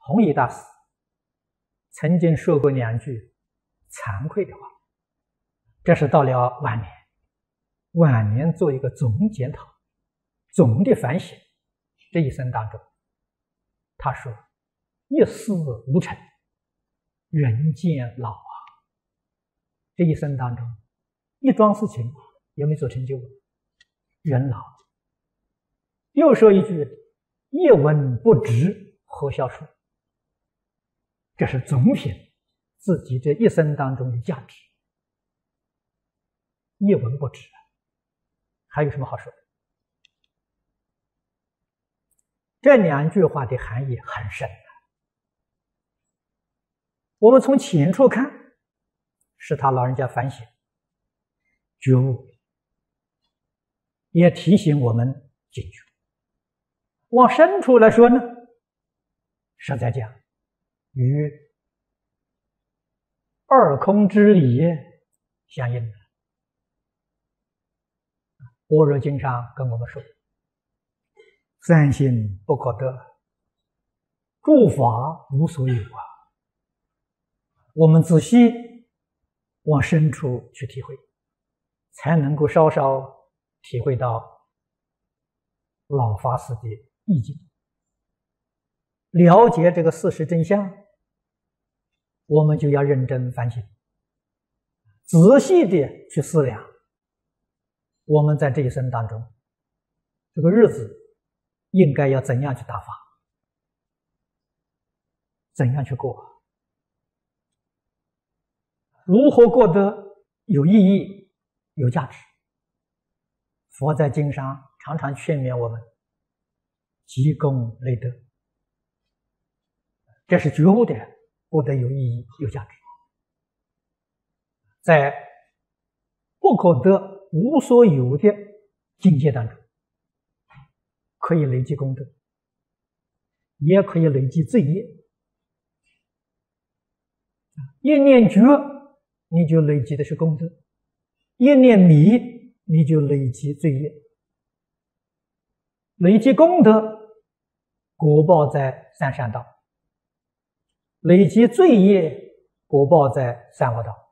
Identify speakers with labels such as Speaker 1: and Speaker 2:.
Speaker 1: 弘一大师曾经说过2句惭愧的话，这是到了晚年做一个总检讨、总的反省。这一生当中，他说：“一事无成，人渐老啊。”这一生当中，一桩事情也没做成就，人老。又说一句：“一文不值，何孝顺？”这是总品自己这一生当中的价值。一文不值，还有什么好说的？这2句话的含义很深。我们从浅处看，是他老人家反省、觉悟，也提醒我们警觉。往深处来说呢，实在讲，与二空之理相应的。般若经上跟我们说：“三心不可得，诸法无所有啊。”我们仔细往深处去体会，才能够稍稍体会到老法师的意境，了解这个事实真相。我们就要认真反省，仔细的去思量，我们在这一生当中，这个日子应该要怎样去打发，怎样去过，如何过得有意义、有价值。佛在经上常常劝勉我们积功累德，这是觉悟的人过得有意义、有价值。在不可得、无所有的境界当中，可以累积功德，也可以累积罪业。一念觉，你就累积的是功德；一念迷，你就累积罪业。累积功德，果报在三善道；累积罪业，果报在三恶道。